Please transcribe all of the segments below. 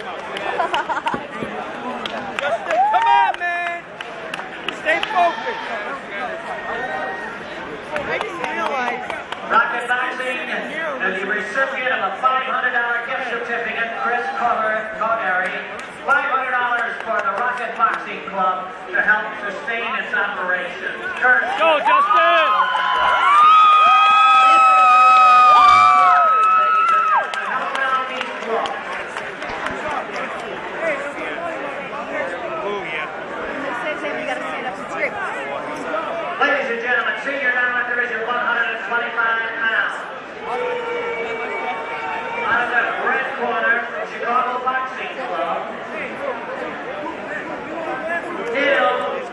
Justin, come on, man. Stay focused. Make you realize. Rocket Boxing, the recipient of a $500 gift certificate, Chris Connery, $500 for the Rocket Boxing Club to help sustain its operation. Go, Justin! Ladies and gentlemen, senior downweight division, 125 pounds. Out of the red corner, Chicago Boxing Club, Dil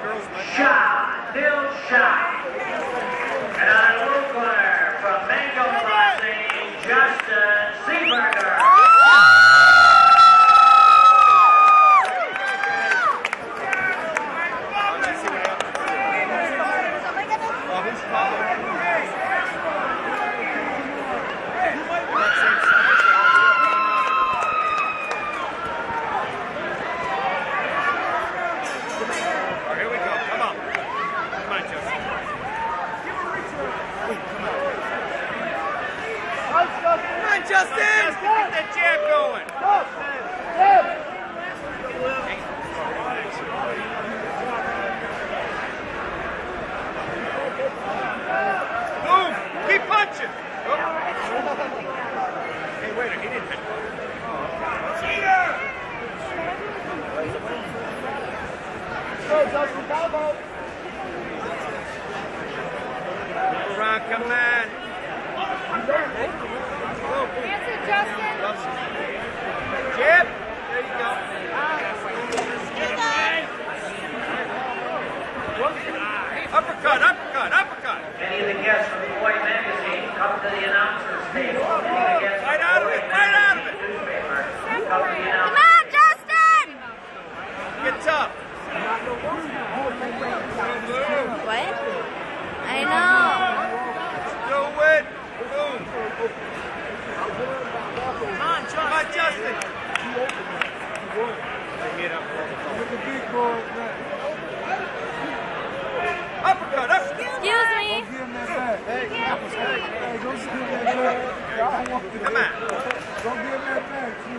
Shah. And out of the blue corner, from Mango Boxing, Justin Seeberger. Justin! Get the jab going! Boom! Keep punching! Oh. Hey, wait, he didn't hit. Cheater! Go, Justin, combo! Around, come on! Answer, Justin. Jib. There you go. Uppercut. Many of the guests from Boy Magazine come to the announcers table. Right out of it. Newspaper come to the announcers. Come on, Justin. Get tough. What? I know. Do it. Boom. Come on, Justin. Uppercut. Excuse me. Come on. Don't give him that back.